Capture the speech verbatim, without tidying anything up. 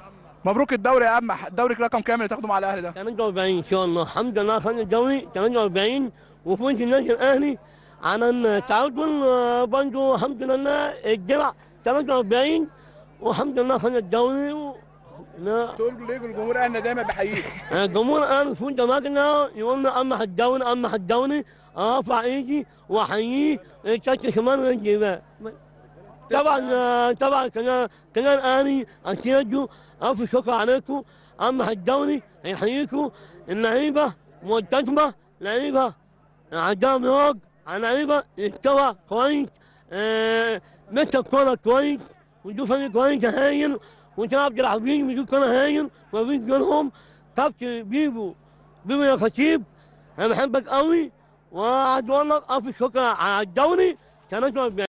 مبروك الدوري يا عم، الدوري رقم كام اللي تاخده مع الاهلي ده؟ ثمانية وأربعين ان شاء الله، الحمد لله خدنا الدوري ثمانية وأربعين، وفوز النادي الاهلي على التعادل آه، برضه الحمد لله الدرع ثمانية وأربعين، والحمد لله خدنا الدوري و... لا. تقول ليه الجمهور انا دايما بحييك؟ الجمهور قال فوق دماغنا يقول لنا اما الدوري اما الدوري، ارفع ايدي واحييه كابتن شمال رجلي. طبعا آه، طبعا كان كان الاهلي اسيادو الف شكر عليكم، اما الدوري هيحييكم اللعيبه ملتزمه، لعيبه عندها مراج، لعيبه مستوى كويس، آه، مثل كوره كويس، ودول فريق كويس هايل، وكان عبد الحفيظ بيجيب كوره هايل، ومفيش غيرهم. كابتن بيبو بيبو يا خطيب، انا بحبك قوي، وعايز اقول لك الف شكر على الدوري ثمانية وأربعين.